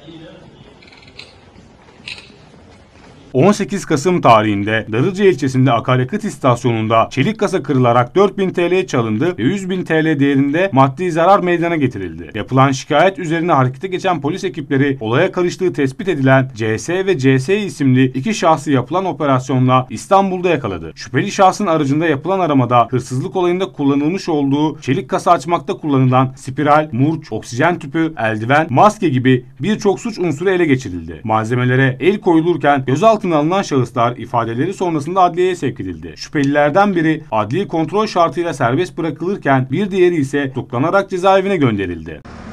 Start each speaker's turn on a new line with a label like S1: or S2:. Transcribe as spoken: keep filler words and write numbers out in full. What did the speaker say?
S1: on sekiz Kasım tarihinde Darıca ilçesinde akaryakıt istasyonunda çelik kasa kırılarak dört bin TL çalındı ve yüz bin TL değerinde maddi zarar meydana getirildi. Yapılan şikayet üzerine harekete geçen polis ekipleri olaya karıştığı tespit edilen C S ve C S isimli iki şahsı yapılan operasyonla İstanbul'da yakaladı. Şüpheli şahsın aracında yapılan aramada hırsızlık olayında kullanılmış olduğu çelik kasa açmakta kullanılan spiral, murç, oksijen tüpü, eldiven, maske gibi birçok suç unsuru ele geçirildi. Malzemelere el koyulurken gözaltına altına alınan şahıslar ifadeleri sonrasında adliyeye sevk edildi. Şüphelilerden biri adli kontrol şartıyla serbest bırakılırken bir diğeri ise tutuklanarak cezaevine gönderildi.